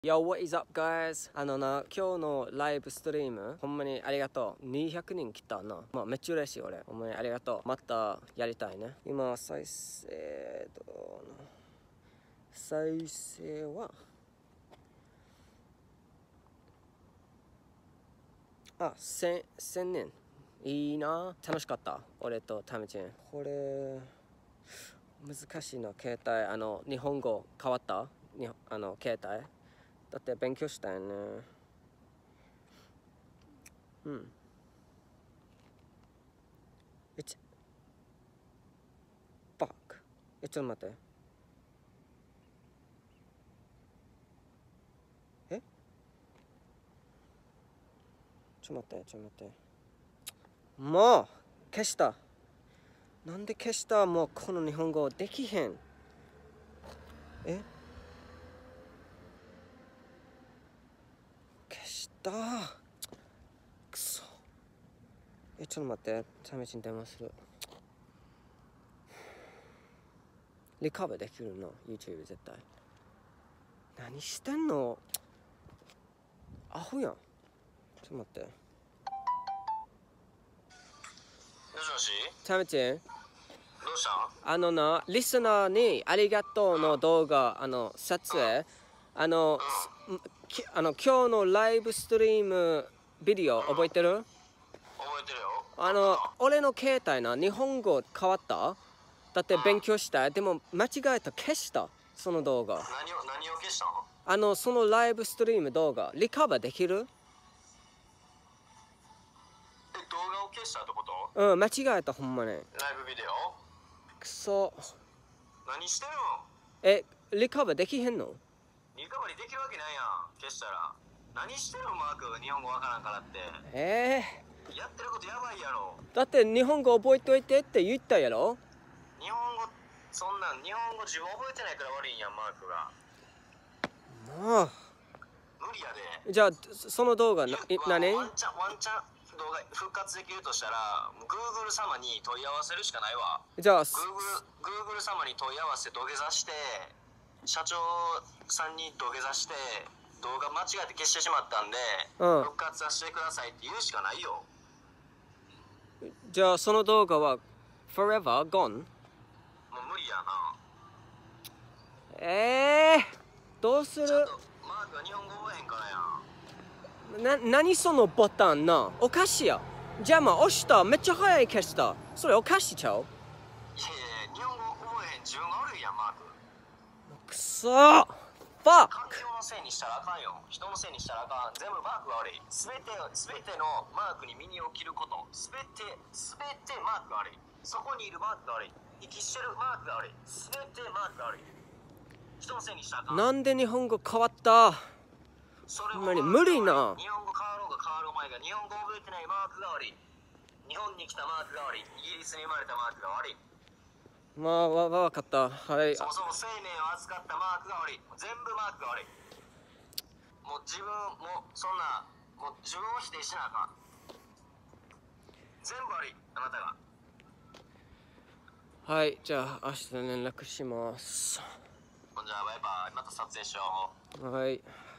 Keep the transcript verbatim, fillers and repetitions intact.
Yo, what is up, guys? あのな、今日のライブストリーム、ほんまにありがとう。にひゃくにん来たな。まあ、めっちゃ嬉しい、俺。ほんまにありがとう。またやりたいね。今、再生と、再生は、あ、千、千人。いいな。楽しかった。俺とタミチン。これ、難しいな、携帯。あの、日本語変わったにあの、携帯。だって勉強したよね。うん。えち、バック。え、ちょっと待って。えちょっと待って、ちょっと待って。もう消した。なんで消した？もうこの日本語できへん。え消した。くそ。え、ちょっと待って。試しに電話する。リカバーできるの YouTube 絶対。何してんの？アホやん。ちょっと待って。 もしもし？ タミチン、 どうしたん？ あのな、リスナーにありがとうの動画、あの、撮影、あの、きあの今日のライブストリームビデオ覚えてる？ 覚えてるよ。 あの、俺の携帯な、日本語変わった？だって勉強したい。でも間違えた、消した。その動画。 何を、何を消したの？ あの、そのライブストリーム動画、リカバーできる？ え、動画を消したってこと？ うん、間違えた、ほんまに。 ライブビデオ？ くそ。 何してるの？ え、リカバーできへんの？ リカバリできるわけないやん、消したら。何してるのマーク、日本語わからんからって。 えー、やってることやばいやろ。 だって日本語覚えといてって言ったやろ？ 日本語、そんなん、日本語自分覚えてないから悪いんやん、マークが。 もう。 無理やで。 じゃあ、その動画な、何？ ワンチャン、ワンチャン動画復活できるとしたら、Google 様に問い合わせるしかないわ。 じゃあ、 Google、Google 様に問い合わせ土下座して、社長さんに土下座して、動画間違えて消してしまったんで、 うん、 復活させてくださいって言うしかないよ。 じゃあ、その動画は Forever Gone？ もう無理やな。 えー、どうする？ ちゃんとマークが日本語覚えへんからやん。 な、何そのボタンな。おかしいや。じゃあまあ押した。めっちゃ早い消した。それおかしいちゃう？ いやいや、日本語覚えへん自分が悪いやん、マーク。 くそー。ファッ環境のせいにしたらあかんよ。人のせいにしたらあかん。全部マークが悪い。すべて、すべてのマークに耳を切ること。すべて、すべてマークが悪い。そこにいるマークが悪い。息してるマークが悪い。すべてマークが悪い。人のせいにしたらあかん。 なんで日本語変わった？ それほんまに無理な。 日本語変わろうが変わる前が日本語覚えてないマークが悪い。日本に来たマークが悪い。イギリスに生まれたマークが悪い。 まあ、わ、わかった。はい。 そもそも生命を預かったマークが悪い。全部マークが悪い。もう自分、もうそんな、もう自分を否定しなあかん。全部悪い、あなたが。 はい、じゃあ明日連絡します。 ほんじゃあバイバイ。また撮影しよう。 はい。